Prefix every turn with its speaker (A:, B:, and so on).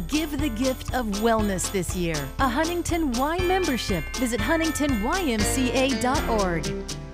A: Give the gift of wellness this year. A Huntington Y membership. Visit huntingtonymca.org.